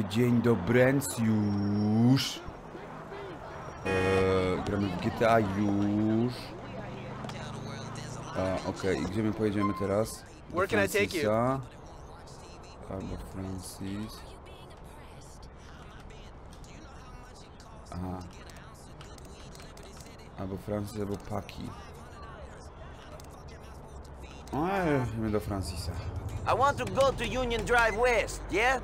dzień dobręcjusz. Gramy w GTA już. Okej, gdzie my pojedziemy teraz? Do Francisa. Albo Francis. Aha. Albo Francis, albo Paki. Jedziemy do Francisa. I want to go to Union Drive West, yeah?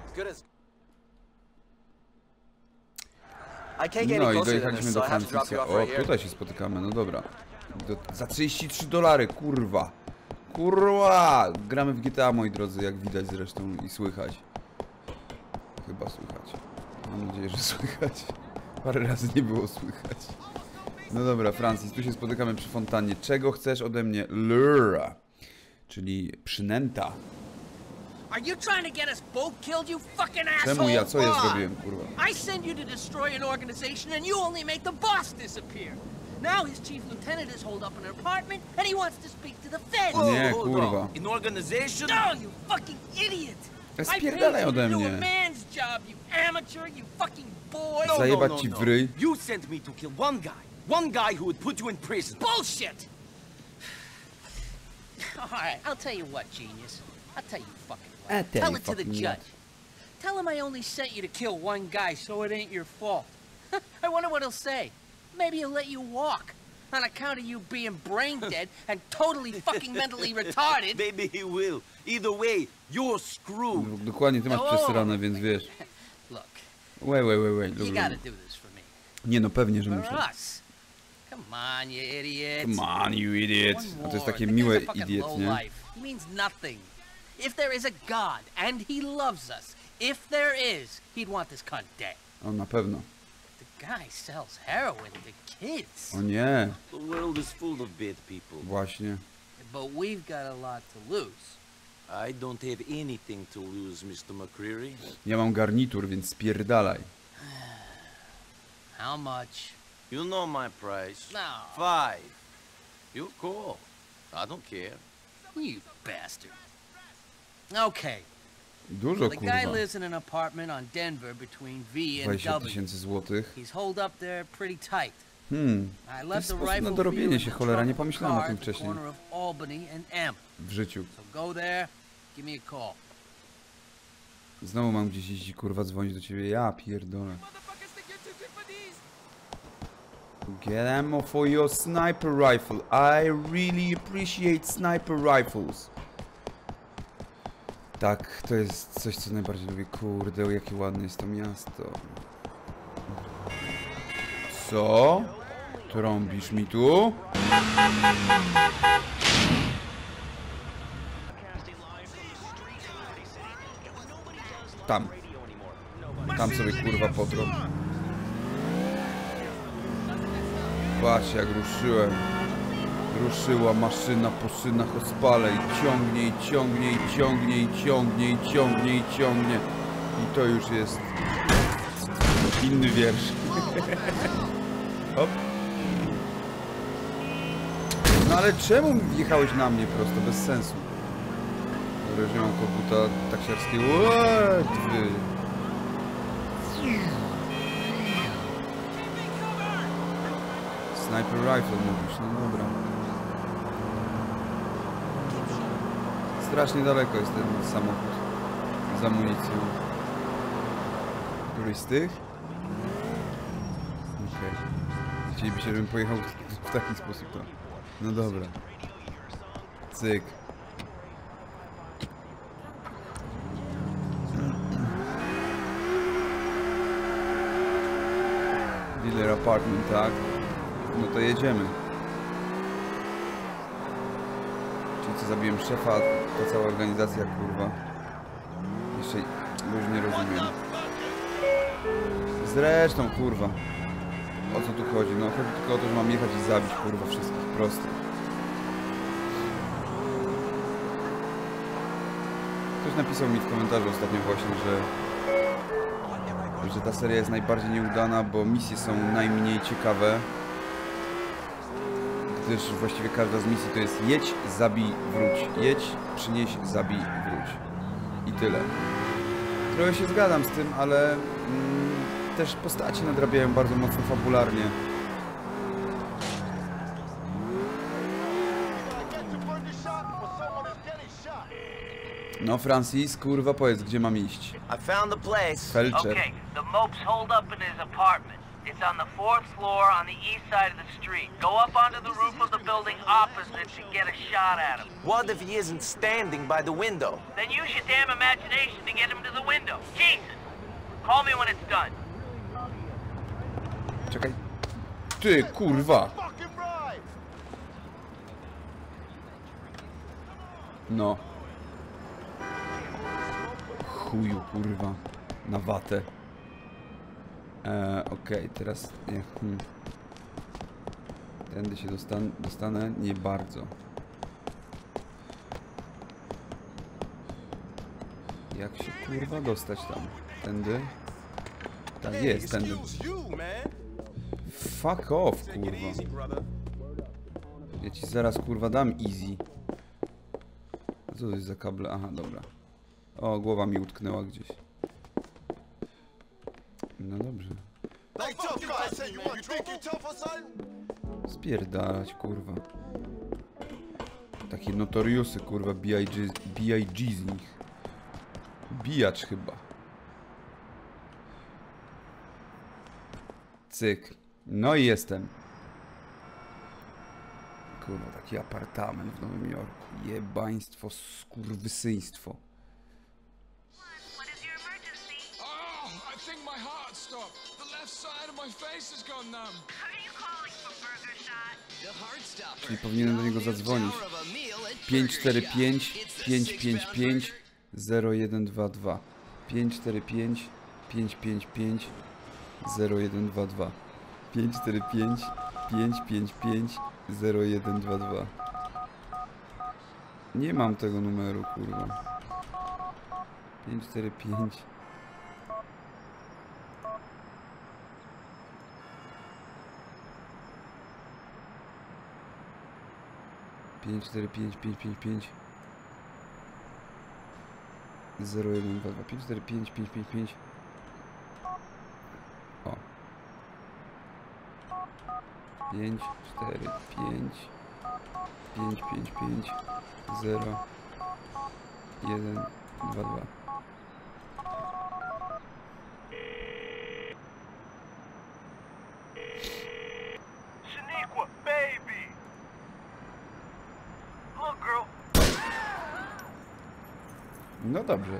No i dojechaliśmy do Francisa. O, tutaj się spotykamy, no dobra. Za $33, kurwa. Kurwa! Gramy w GTA, moi drodzy, jak widać zresztą i słychać. Chyba słychać. Mam nadzieję, że słychać. Parę razy nie było słychać. No dobra, Francis, tu się spotykamy przy fontannie. Czego chcesz ode mnie? Lura. Czyli przynęta. Are you trying to get us both killed, you fucking asshole? Czemu ja? Co ja zrobiłem, kurwa? I send you to destroy an organization and you only make the boss disappear. Now his chief lieutenant is holed up in an apartment and he wants to speak to the feds. Nie, kurwa. An organization? No, you fucking idiot! Spierdalaj ode mnie. Do a man's job, you amateur, you fucking boy. Zajebać ci w ryj. You sent me to kill one guy who would put you in prison. Bullshit! Alright, I'll tell you what, genius. I'll tell you fucking what. Tell it to the judge. Tell him I only sent you to kill one guy, so it ain't your fault. I wonder what he'll say. Maybe he'll let you walk. On account of you being brain dead and totally fucking mentally retarded. Maybe he will. Either way, you're screwed. Dokładnie, ty masz przesrane, więc wiesz. Look. Wait. You gotta do this for me. Nie no, pewnie, że muszę. For us. Come on, you idiot. Come on, you idiot. A to jest takie miłe idiot, nie? He means nothing. If there is a God and he loves us, if there is, he'd want this cunt dead. O, na pewno. The guy sells heroin to kids. O nie. The world is full of bad people. Właśnie. But we've got a lot to lose. I don't have anything to lose, Mr. McCreary. Ja mam garnitur, więc spierdalaj. How much? You know my price. No. 5. You call. I don't care. You bastard. Okay. Dużo, The kurwa. guy lives in an apartment on Denver between V and 20 W. 000 złotych. He's holed up there pretty tight. I To left jest the sposób rifle na for dorobienie you in się, the cholera, nie trunk of the pomyślałem o car tym at the wcześniej. corner of Albany and M. W życiu. So go there, give me a call. Znowu mam gdzieś iść, kurwa, dzwonić do ciebie. Ja pierdolę. Get ammo for your sniper rifle. I really appreciate sniper rifles. Tak, to jest coś, co najbardziej lubię. Kurde, jakie ładne jest to miasto. Co? Trąbisz mi tu? Tam. Tam sobie, kurwa, potrąb. Patrz, jak ruszyłem. Ruszyła maszyna po szynach ospale i ciągnie, i ciągnie, i ciągnie, i ciągnie, i ciągnie, i ciągnie. I to już jest inny wiersz. Hop. No ale czemu wjechałeś na mnie prosto? Bez sensu. Dobra, że mam koguta taksiarskiego. Łatwy. Sniper rifle mówisz, no dobra. Strasznie daleko jest ten samochód z amunicją. Któryś z tych? Okej. Chcielibyście, żebym pojechał w taki sposób, tak? No dobra. Cyk. Dealer apartment, tak? No to jedziemy. Czyli co, zabiłem szefa, ta cała organizacja, kurwa. Jeszcze już nie rozumiem. Zresztą, kurwa. O co tu chodzi? No chodzi tylko o to, że mam jechać i zabić, kurwa, wszystkich. Proste. Ktoś napisał mi w komentarzu ostatnio właśnie, że ta seria jest najbardziej nieudana, bo misje są najmniej ciekawe. Gdyż właściwie każda z misji to jest jedź, zabij, wróć. Jedź, przynieś, zabij, wróć. I tyle. Trochę się zgadzam z tym, ale też postaci nadrabiają bardzo mocno fabularnie. No Francis, kurwa, powiedz, gdzie mam iść. I found the place. Felcher. Okay, the mope's holed up in his apartment. It's on the 4th floor on the east side of the street. Go up onto the roof of the building opposite to get a shot at him. What if he isn't standing by the window? Then use your damn imagination to get him to the window. Jesus! Call me when it's done. Czekaj. Ty, kurwa. No. Chuju, kurwa. Na watę. Okej, teraz nie. Tędy się dostanę? Nie bardzo. Jak się kurwa dostać tam? Tędy? Tak jest, tędy. Fuck off, kurwa. Ja ci zaraz kurwa dam easy. A co to jest za kable? Aha, dobra. O, głowa mi utknęła gdzieś. No dobrze. Spierdalać, kurwa. Takie notoriusy, kurwa, B.I.G. z nich. Bijacz chyba. Cyk. No i jestem. Kurwa, taki apartament w Nowym Jorku. Jebaństwo, skurwysyństwo. Czyli powinienem do niego zadzwonić. 545 555 0122 545 555 0122 545 555 0122. Nie mam tego numeru, kurwa. 545 545 555 0122 545 555. O. 545 555 0122. Shaniqua, baby! Look, girl. No dobrze.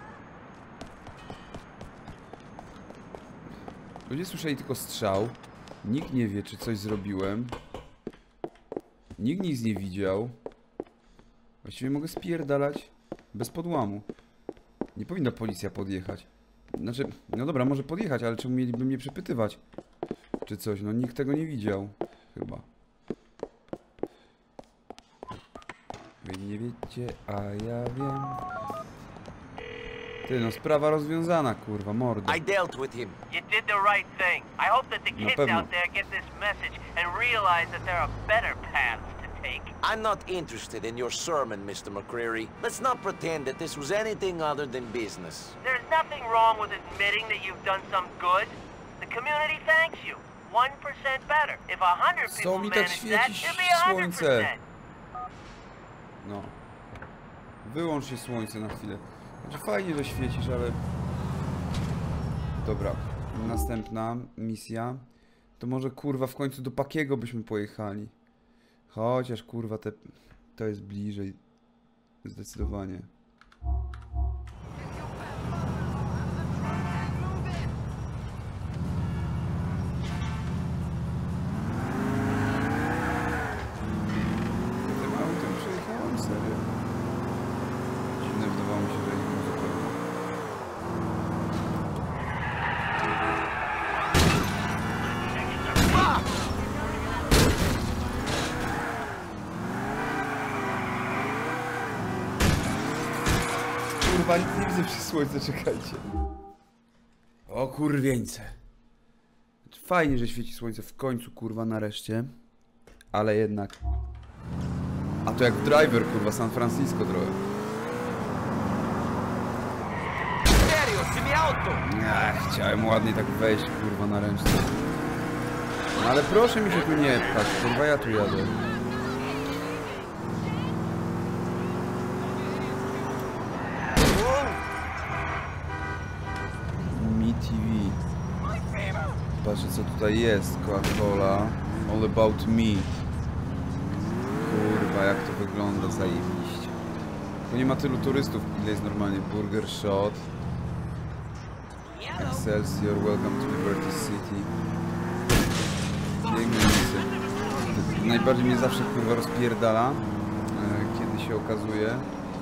Ludzie słyszeli tylko strzał. Nikt nie wie, czy coś zrobiłem. Nikt nic nie widział. Właściwie mogę spierdalać bez podłamu. Nie powinna policja podjechać. Znaczy, no dobra, może podjechać, ale czemu mieliby mnie przepytywać? Czy coś? No nikt tego nie widział. Chyba. Wy nie wiecie, a ja wiem. Ty, no sprawa rozwiązana, kurwa, mordo. I dealt with him. You did the right thing. I hope that the kids out there get this message and realize that there are better paths to take. I'm not interested in your sermon, Mr. McCreary. Let's not pretend that this was anything other than business. There's nothing wrong with admitting that you've done some good. The community thanks you. 1% better. If 100 people Co mi tak manage that, świeci it'll be 100%. słońce? No. Wyłącz się słońce na chwilę. Znaczy fajnie, że świecisz, ale... Dobra. Następna misja. To może kurwa w końcu do Pakiego byśmy pojechali. Chociaż kurwa to jest bliżej. Zdecydowanie. Tym autem przejechałem, serio. Dziwne, wydawało mi się, że ich zupełnie. Kurwa, nic nie widzę przez słońce, czekajcie. O kurwieńce. Fajnie, że świeci słońce w końcu, kurwa, nareszcie. Ale jednak. A to jak w Driver, kurwa, San Francisco trochę. Chciałem ładnie tak wejść, kurwa, na ręczny. No ale proszę mi się tu nie pchać, kurwa, ja tu jadę. Mi TV. Patrzę, co tutaj jest. Coca-Cola. All about me. Kurwa, jak to wygląda zajebiście. Tu nie ma tylu turystów, ile jest normalnie. Burger Shot. Excelsior, welcome to Liberty City. Piękne miejsce. Najbardziej mnie zawsze kurwa rozpierdala, kiedy się okazuje,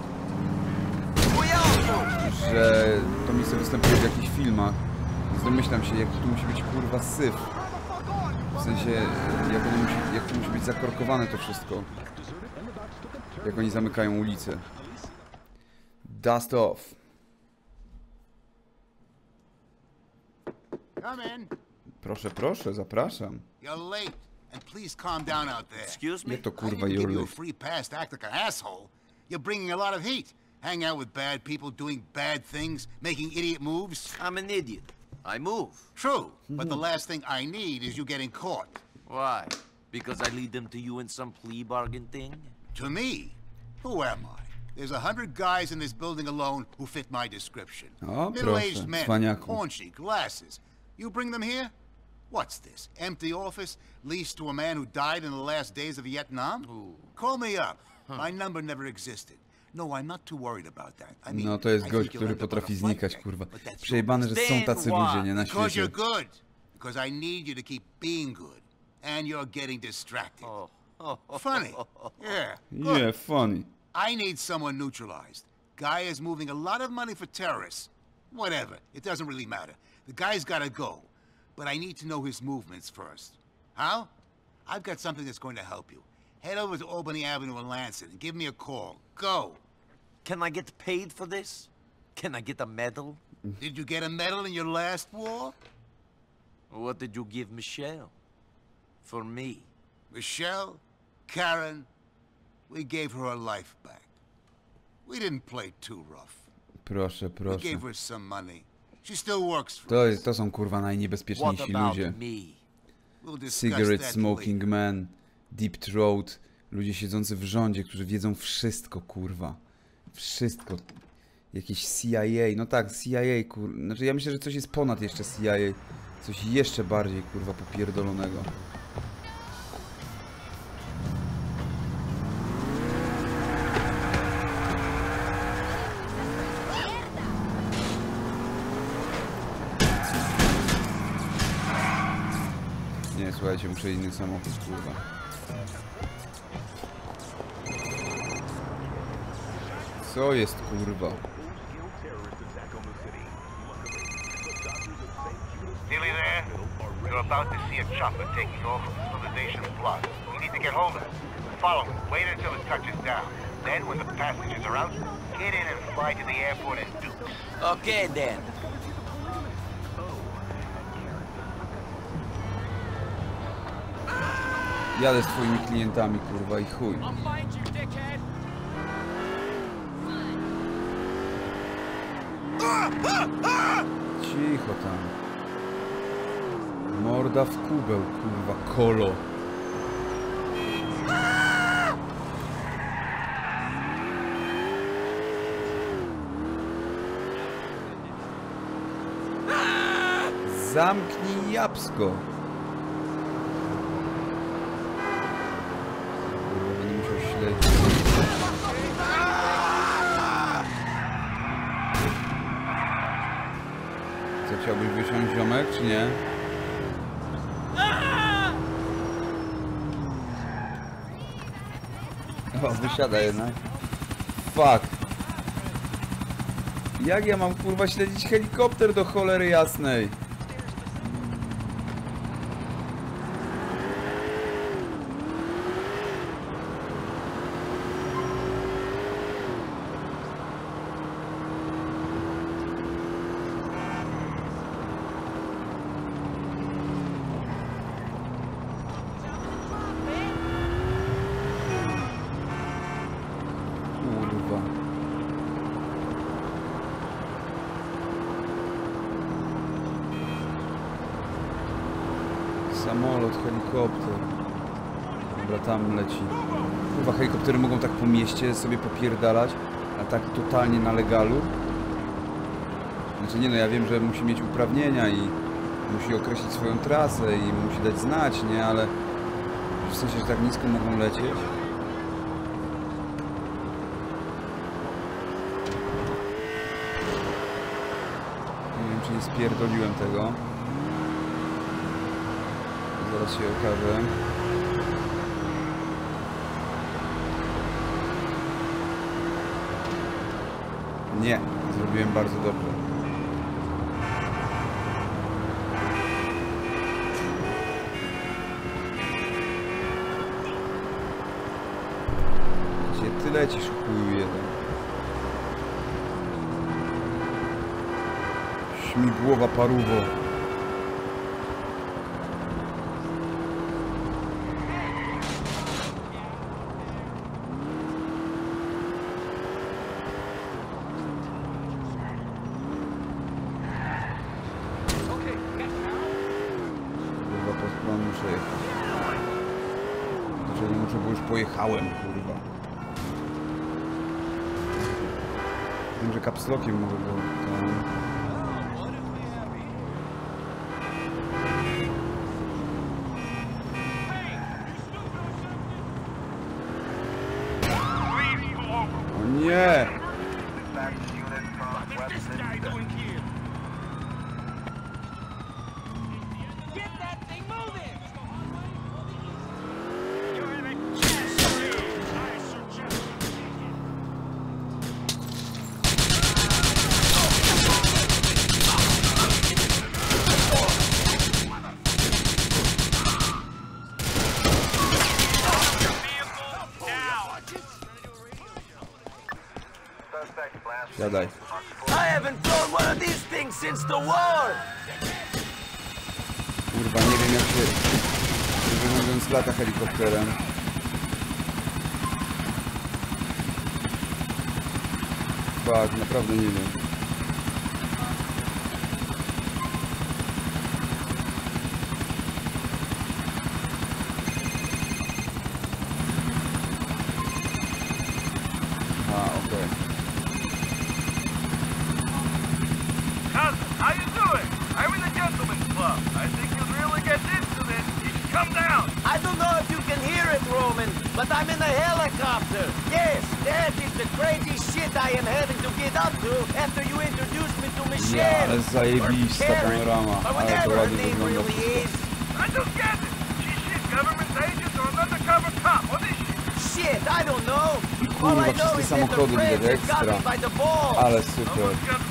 że to miejsce występuje w jakichś filmach. Więc domyślam się, jak tu musi być kurwa syf. W sensie, jak to musi być zakorkowane to wszystko. Jak oni zamykają ulicę. Dust off. Proszę, proszę, zapraszam. You're late, and please calm down out there. Excuse me? Jak to I kurwa didn't give you a you're late? free pass to act like an asshole. You're bringing a lot of heat. Hang out with bad people, doing bad things, making idiot moves. I'm an idiot. I move. True, but the last thing I need is you getting caught. Why? Because I lead them to you in some plea bargain thing? To me, who am I? There's 100 guys in this building alone who fit my description. O, Middle-aged proszę, men, cwaniaku. paunchy, glasses. You bring them here? What's this? Empty office leased to a man who died in the last days of Vietnam? Call me up. My number never existed. No, I'm not too worried about that. I mean, No to jest I gość, think you'll który end up potrafi on a znikać, flight kurwa. deck, but that's Przejebane, że są tacy ludzie, nie, na Because świecie. you're good. Because I need you to keep being good. And you're getting distracted. Funny. Yeah. Good. Yeah, funny. I need someone neutralized. Guy is moving a lot of money for terrorists. Whatever. It doesn't really matter. The guy's gotta go. But I need to know his movements first. How? I've got something that's going to help you. Head over to Albany Avenue in Lansing and give me a call. Go. Can I get paid for this? Can I get a medal? Did you get a medal in your last war? What did you give Michelle? For me? Michelle? Karen? We gave her her life back. We didn't play too rough. Proszę, We proszę. gave her some money. She still works for us. To są kurwa What najniebezpieczniejsi about ludzie. me? We'll discuss Cigarette that smoking man, deep throat, ludzie siedzący w rządzie, którzy wiedzą wszystko, kurwa. Wszystko. Jakieś CIA, no tak, CIA, kurwa. Znaczy ja myślę, że coś jest ponad jeszcze CIA. Coś jeszcze bardziej, kurwa, popierdolonego. Nie, słuchajcie, muszę inny samochód, kurwa. Co jest, kurwa? Nearly there? You're about to see a chopper taking off from the nation's blood. You need to get hold of it. Follow it. Wait until it touches down. Then, when the passengers are out, get in and fly to the airport in Dukes. Okay then. Jadę z twoimi klientami, kurwa, i chuj. Cicho tam. Morda w kubeł, kurwa, kolo. Zamknij japsko. Kurwa, będę musiał śledzić. Co, chciałbyś wysiąść, ziomek, czy nie? O, wysiada jednak. Fuck. Jak ja mam, kurwa, śledzić helikopter do cholery jasnej? Kurwa. Samolot, helikopter. Dobra, tam leci. Kurwa, helikoptery mogą tak po mieście sobie popierdalać, a tak totalnie na legalu. Znaczy nie no, ja wiem, że musi mieć uprawnienia i musi określić swoją trasę i musi dać znać, nie? Ale w sensie, że tak nisko mogą lecieć. Nie wiem, czy nie spierdoliłem tego. Zaraz się okaże. Nie, zrobiłem bardzo dobrze. Gdzie ty lecisz, chuju jeden? Śmigłowa parówo. Muszę jechać. Dlaczego muszę, bo już pojechałem, kurwa. Wiem, że kapslokiem mogę go tam... O nie! Siadaj. I haven't flown one of these things since the war. Kurwa, nie wiem jak się, szczerze mówiąc, lata helikopterem. Tak, naprawdę nie wiem. But I'm in a helicopter. Yes, that is the crazy shit I am having to get up to after you introduced me to Michelle. Ja, ale zajebista panorama, ale to ładnie wygląda wszystko. I don't get it. She's government agent or an undercover cop. What is she? Shit, I don't know. Kurwa, wszystkie samochody widać ekstra. Ale super.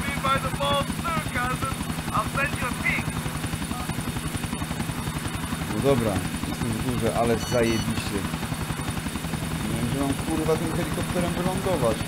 No dobra, jestem w górze, ale zajebiście. Nie wiem, że mam kurwa tym helikopterem wylądować.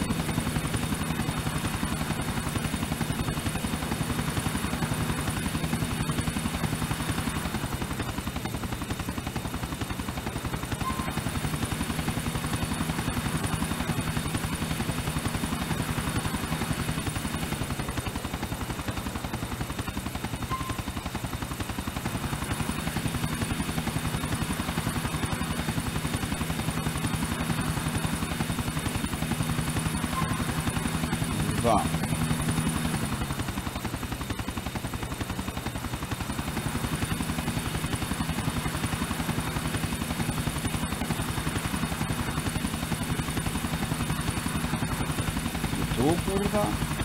Tu kurwa?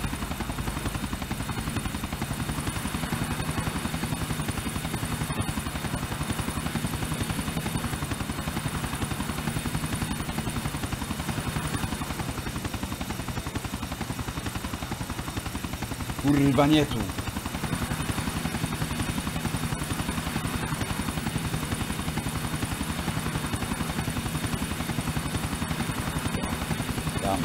Kurwa nie tu. Tam.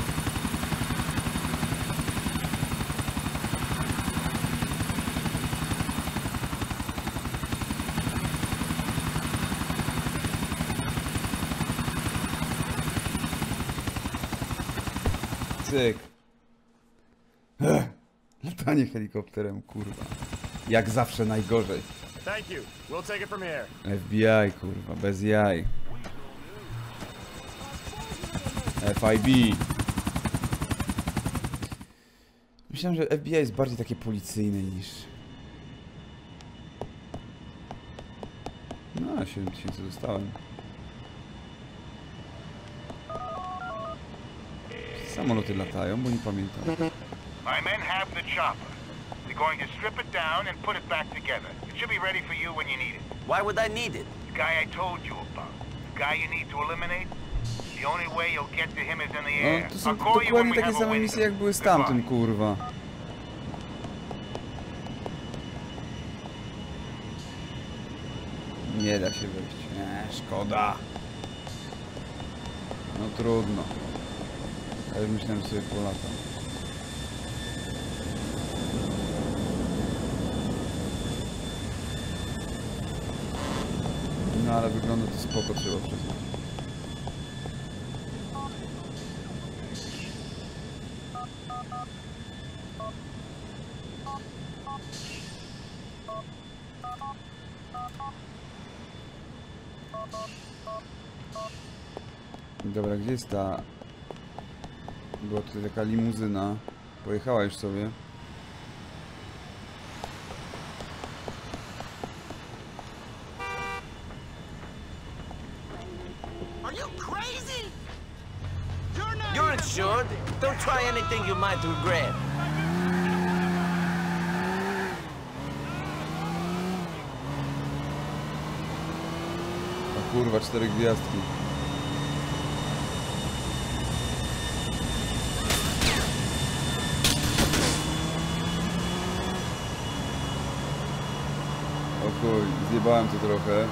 Cyk. Latanie helikopterem, kurwa. Jak zawsze najgorzej. Thank you. We'll take it from here. FBI, kurwa, bez jaj. FIB. Myślałem, że FBI jest bardziej takie policyjne niż... No, 7000 dostałem. Samoloty latają, bo nie pamiętam. My men have the chopper. They're going to strip it down and put it back together. It should be ready for you when you need it. Why would I need it? The guy I told you about. The guy you need to eliminate. The only way you'll get to him is in the No, air. to są I'll call you when dokładnie we takie have a same window. misje jak były z tamtym, kurwa. Nie da się wejść. Szkoda. No trudno. Ale myślałem, że sobie polatam. No ale wygląda to spoko, trzeba przyznać. Dobra, gdzie jest ta... Była tutaj taka limuzyna. Pojechała już sobie. You're insured. Don't try anything you might regret. O kurwa, 4 gwiazdki. O chuj, zjebałem to trochę.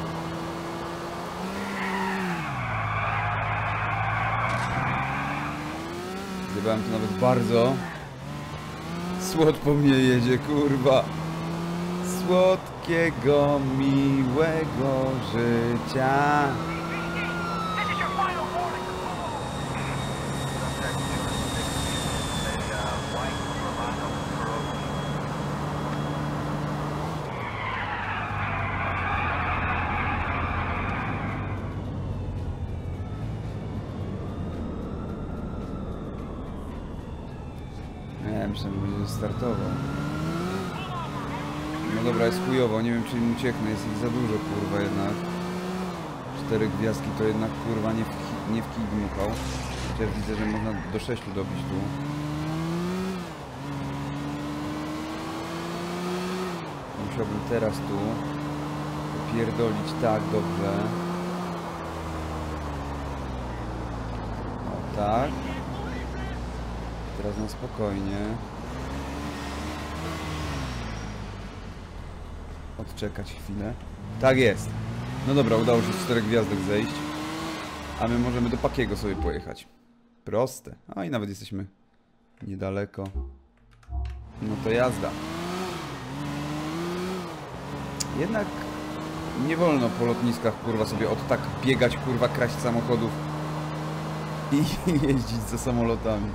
Zjebałem to nawet bardzo. Słod po mnie jedzie, kurwa. Słodkiego, miłego życia. Nie, myślałem, że będzie startował. No dobra, jest chujowo, nie wiem czy im ucieknę, jest ich za dużo, kurwa, jednak. 4 gwiazdki to jednak, kurwa, nie w kij dmuchał. Chociaż widzę, że można do 6 dobić tu. Musiałbym teraz tu popierdolić tak dobrze. O tak. Teraz na spokojnie. Odczekać chwilę. Tak jest. No dobra, udało się z 4 gwiazdek zejść. A my możemy do Pakiego sobie pojechać. Proste. A i nawet jesteśmy niedaleko. No to jazda. Jednak nie wolno po lotniskach, kurwa, sobie od tak biegać, kurwa, kraść samochodów i jeździć za samolotami.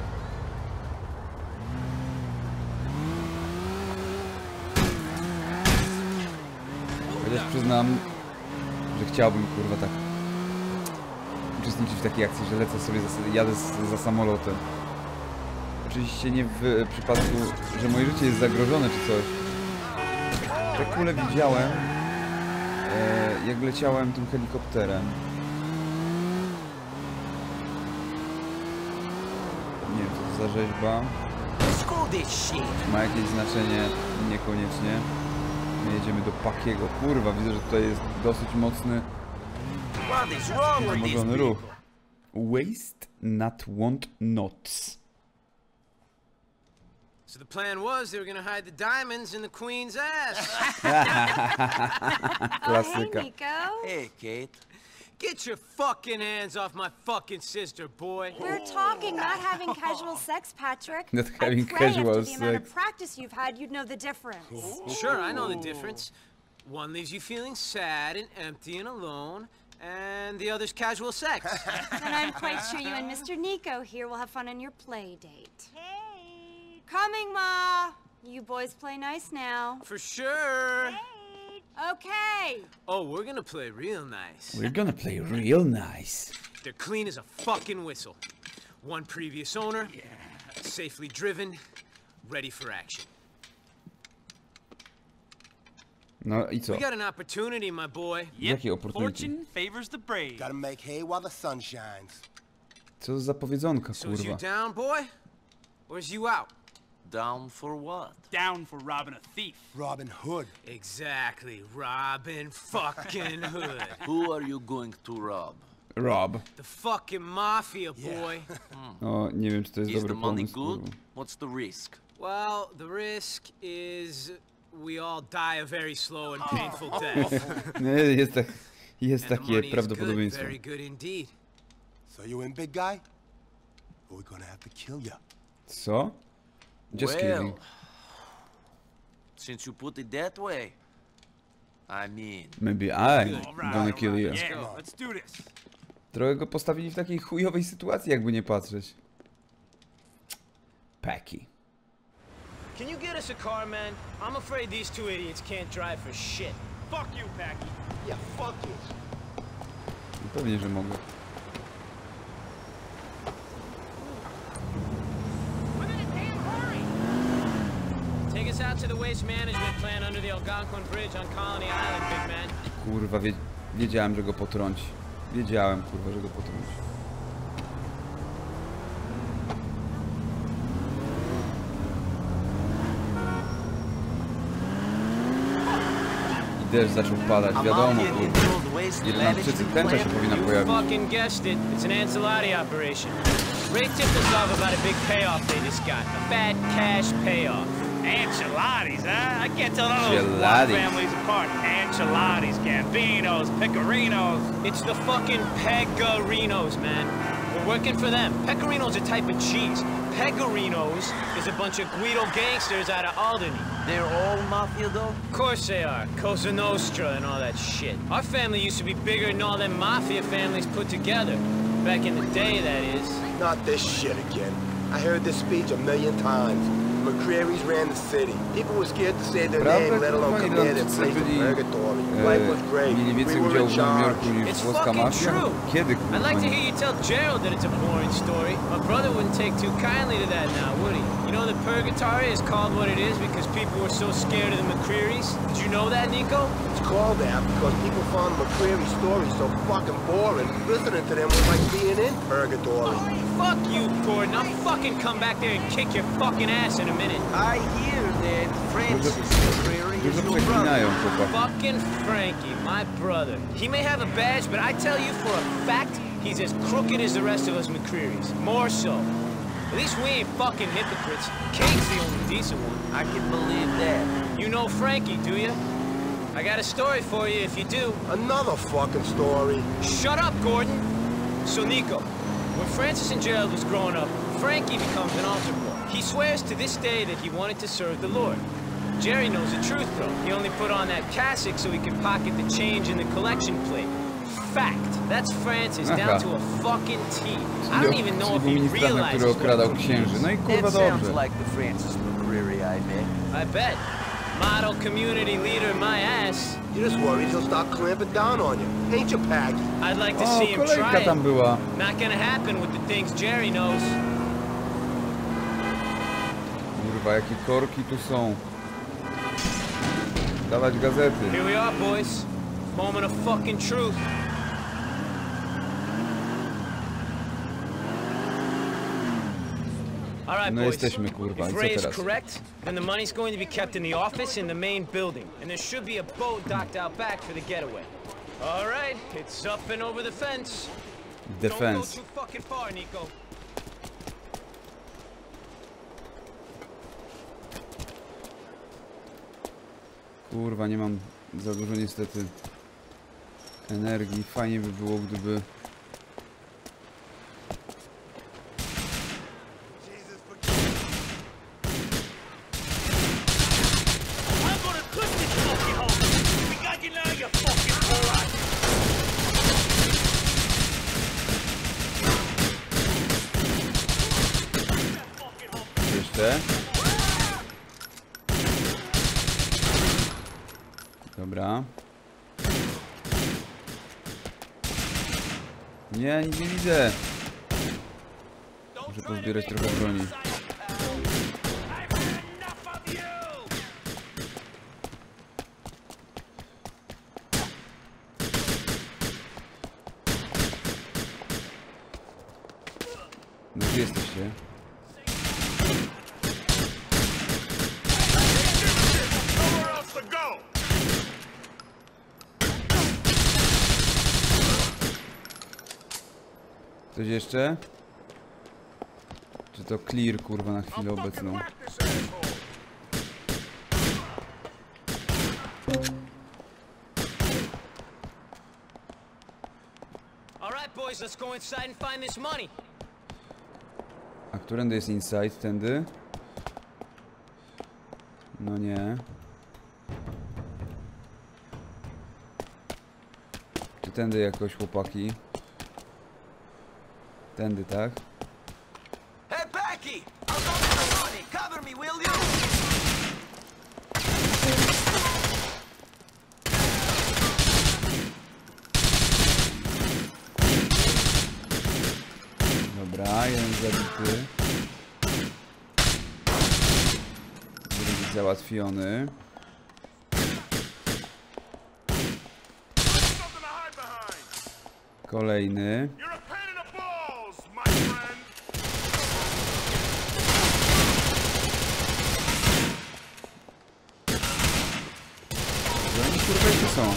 Chociaż przyznam, że chciałbym, kurwa, tak uczestniczyć w takiej akcji, że lecę sobie, jadę za samolotem. Oczywiście nie w przypadku, że moje życie jest zagrożone czy coś. Te kule widziałem, jak leciałem tym helikopterem. Nie wiem, co to za rzeźba. Ma jakieś znaczenie? Niekoniecznie. My jedziemy do Pakiego. Kurwa, widzę, że tutaj jest dosyć mocny wzmożony ruch. Waste not want nots. So the plan was they were gonna hide the diamonds in the queen's ass. Klasyka. Hey, Nico. Hey, Kate. Get your fucking hands off my fucking sister, boy. We're talking, not having casual sex, Patrick. Not having I pray casual after the amount sex. of practice you've had, you'd know the difference. Sure, I know the difference. One leaves you feeling sad and empty and alone, and the other's casual sex. Then I'm quite sure you and Mr. Nico here will have fun on your play date. Hey. Coming, Ma. You boys play nice now. For sure. Hey. Okay. Oh, we're gonna play real nice. We're gonna play real nice. They're clean as a fucking whistle. One previous owner, safely driven, ready for action. No i co? We got an opportunity, my boy. Jakie opportunity? Fortune favors the brave. Gotta make hay while the sun shines. Co za powiedzonka, So is you kurwa? down, boy? Or is you out? Down for what? Down for robbing a thief. Robin Hood. Exactly, Robin fucking Hood. Who are you going to rob? Rob. The fucking mafia, boy. O, nie wiem, czy to jest Is the dobry money pomysł, good? kurwa. What's the risk? Well, the risk is we all die a very slow and painful death. Nie, jest And the takie money is prawdopodobieństwo. good, very good indeed. So you in, big guy? Or we gonna have to kill ya? Co? Just kidding. Since you put it that way, I mean... Maybe I'm gonna kill you. Yeah, let's do this. Trochę go postawili w takiej chujowej sytuacji, jakby nie patrzeć. Packy. Can you get us a car, man? I'm afraid these two idiots can't drive for shit. Fuck you, Packy. Yeah, fuck you. No pewnie, że mogę. Take us out to the waste management plant under the Algonquin Bridge on Colony Island, big man. Kurwa, wiedziałem, że go potrąci. Wiedziałem, kurwa, że go potrąci. I deszcz zaczął padać, wiadomo, kurwa. 11 tęcza się powinna pojawić. Fucking guessed it. It's an Ancelotti operation. Ray tipped us off about a big payoff they just got. A fat cash payoff. Enchiladas, huh? I can't tell none of those Enchiladas. black families apart. Enchiladas, Gambinos, Pecorinos. It's the fucking Pegarinos, man. We're working for them. Pecorino's a type of cheese. Pegarinos is a bunch of Guido gangsters out of Alderney. They're all mafia, though? Of course they are. Cosa Nostra and all that shit. Our family used to be bigger than all them mafia families put together. Back in the day, that is. Not this shit again. I heard this speech a million times. McCreary's ran the city. People were scared to say their name, let alone come near their place in purgatory. Life was great. Mieli We więcej were udziału in w Nowym Jorku charge. niż It's włoska fucking mafia? true. Kiedy, I'd kurwa? like to nie? hear you tell Gerald that it's a boring story. My brother wouldn't take too kindly to that now, would he? You know the purgatory is called what it is because people were so scared of the McCrearys? Did you know that, Nico? It's called that because people found McCreary's stories so fucking boring. Listening to them was like being in purgatory. Fuck you, Gordon. I'll fucking come back there and kick your fucking ass in a minute. I hear that Francis McCreary is Dużo your brother. przeklinają, chłopaki. Fucking Frankie, my brother. He may have a badge, but I tell you for a fact, he's as crooked as the rest of us McCrearys. More so. At least we ain't fucking hypocrites. Kate's the only decent one. I can believe that. You know Frankie, do you? I got a story for you if you do. Another fucking story. Shut up, Gordon. So, Nico, when Francis and Gerald was growing up, Frankie becomes an altar boy. He swears to this day that he wanted to serve the Lord. Jerry knows the truth, though. He only put on that cassock so he could pocket the change in the collection plate. Fact. That's Francis down to a fucking T. I don't even know if he realizes który okradał what księży. No i kurwa That sounds dobrze. like the Francis McCreary I met. I bet. Model community leader my ass. You're just worried he'll start clamping down on you. Ain't you, Packy? I'd like to O, see him kolejka try tam it. była. Not gonna happen with the things Jerry knows. Kurwa, jakie korki tu są. Dawać gazety. Here we are, boys. Moment of fucking truth. All right, No boys. jesteśmy, kurwa. I If co Ray is teraz? correct, then the money's going to be kept in the office in the main building, and there should be a boat docked out back for the getaway. All right, it's up and over the fence. Don't go Defense. too fucking far, Nico. Kurwa, nie mam za dużo niestety energii. Fajnie by było, gdyby... I'm gonna cook this fucking hole. We got you now, you fucking moron. Jeszcze. Dobra. Dobra. Nie, nic nie widzę. Muszę pozbierać trochę broni. No gdzie jesteście? Coś jeszcze? Czy to clear, kurwa, na chwilę obecną? A którędy jest inside? Tędy? No nie. Czy tędy jakoś, chłopaki? Tędy, tak? Hey, Becky! I'll go get the money. Cover me, will you? Dobra, jeden zabity. Drugi załatwiony. Kolejny. Oni kurwa jeszcze są.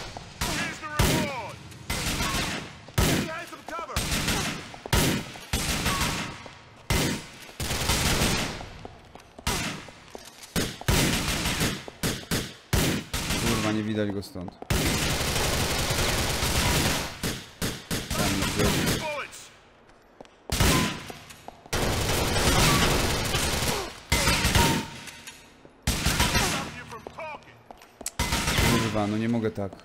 Kurwa, nie widać go stąd. Tam gdzieś. Kurwa, no nie mogę tak.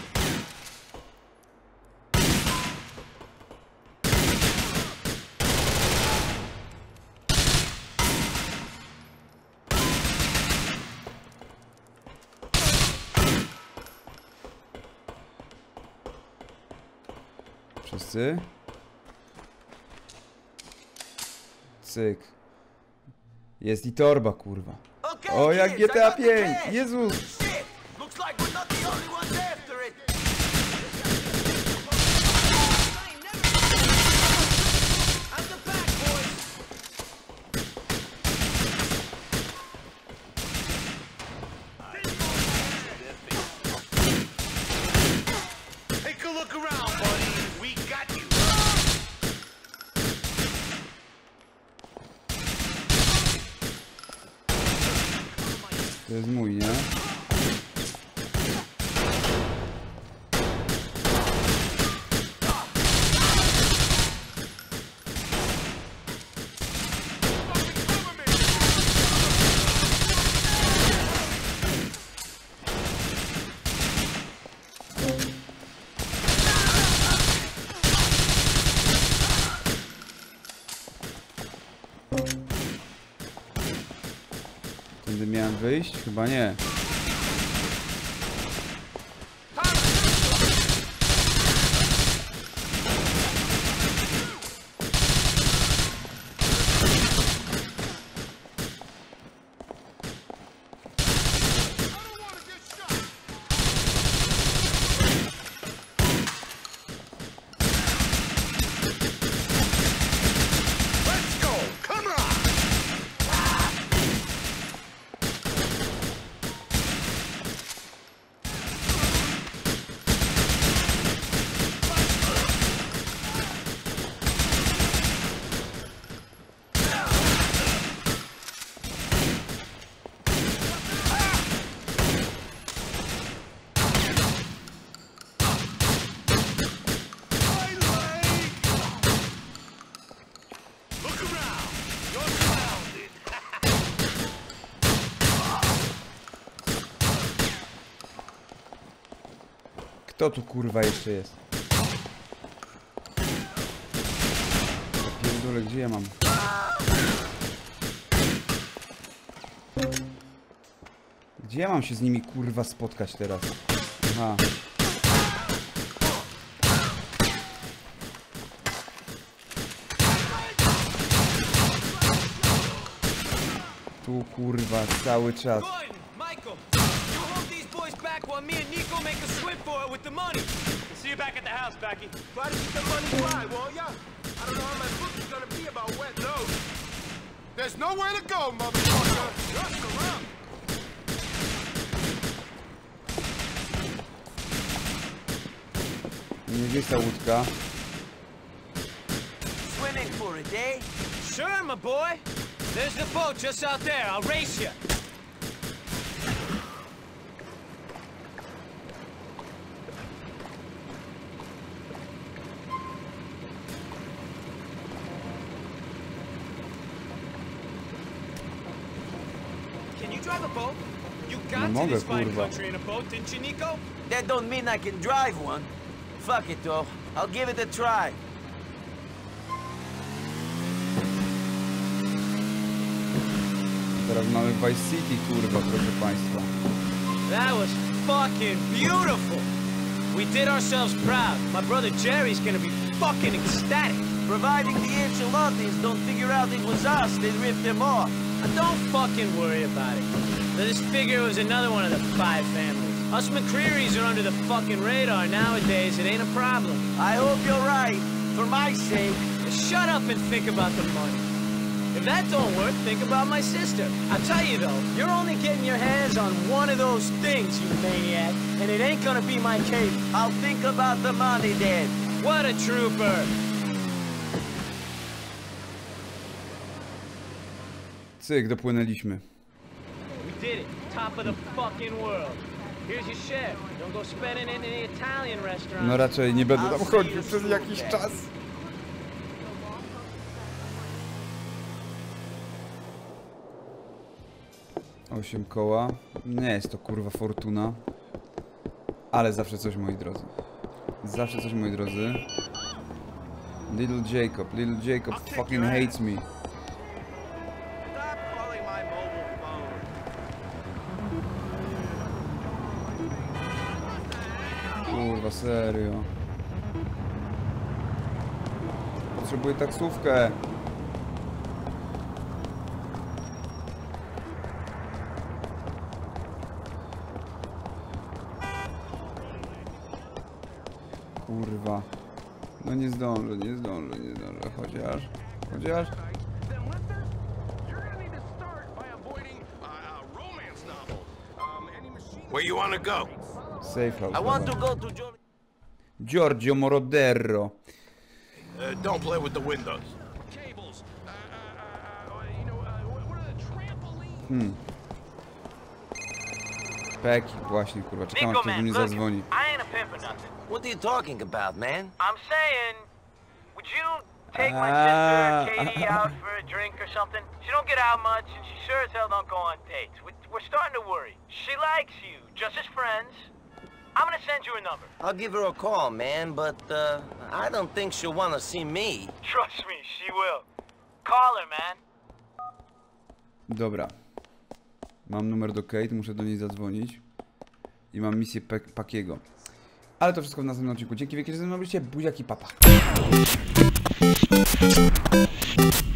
Wszyscy? Cyk. Jest i torba, kurwa. O, jak GTA 5! Jezus! Looks like we're not the only ones after it. Out the back, boys. Take a look around, buddy. We got you. To jest mój, nie? Tędy miałem wyjść? Chyba nie. Kto tu kurwa jeszcze jest? Pierdolę, gdzie ja mam? Gdzie ja mam się z nimi kurwa spotkać teraz? Aha. Tu kurwa cały czas. While me and Nico make a swim for it with the money. See you back at the house, Becky. Try to keep the money dry, won't ya? I don't know how my book is gonna be about wet nose. There's nowhere to go, motherfucker. Just around. Nie gdzieś ta łódka. Swimming for it, eh? Sure, my boy. There's the boat just out there. I'll race you. Can you drive a boat? You got to this fine country in a boat, didn't you, Nico? That don't mean I can drive one. Fuck it, though. I'll give it a try. Teraz mamy Vice City, kurwa, proszę państwa. That was fucking beautiful. We did ourselves proud. My brother Jerry's gonna be fucking ecstatic. Providing the Ancelottis don't figure out it was us that ripped them off. Don't fucking worry about it. Let's figure it was another one of the 5 families. Us McCreary's are under the fucking radar nowadays. It ain't a problem. I hope you're right. For my sake. Shut up and think about the money. If that don't work, think about my sister. I tell you though, you're only getting your hands on one of those things, you maniac. And it ain't gonna be my cake. I'll think about the money then. What a trooper. Cyk, dopłynęliśmy. We did it. Top of the fucking world. Here's your share. Don't go spending it in the Italian restaurant. No raczej nie będę tam chodził przez jakiś czas. Osiem koła. Nie jest to kurwa fortuna. Ale zawsze coś, moi drodzy. Zawsze coś, moi drodzy. Little Jacob fucking hates me. Kurwa, serio. Potrzebuję taksówkę. Kurwa. No nie zdążę. Chociaż. Where you want to go? Safe house. I want to go to Giorgio Moroderro. Don't play with the windows. Peki, właśnie kurwa, czekam aż ktoś do mnie zadzwoni. What are you talking about, man? I'm saying, would you take my sister Katie out for a drink or something? She don't get out much, and she sure as hell don't go on dates. We're starting to worry. She likes you, just as friends. I'm gonna send you a number. I'll give her a call, man, but I don't think she'll want to see me. Trust me, she will. Call her, man. Dobra. Mam numer do Kate, muszę do niej zadzwonić. I mam misję Pakiego. Ale to wszystko w następnym odcinku. Dzięki wielkie, że ze mną byliście. Buziaki, papa.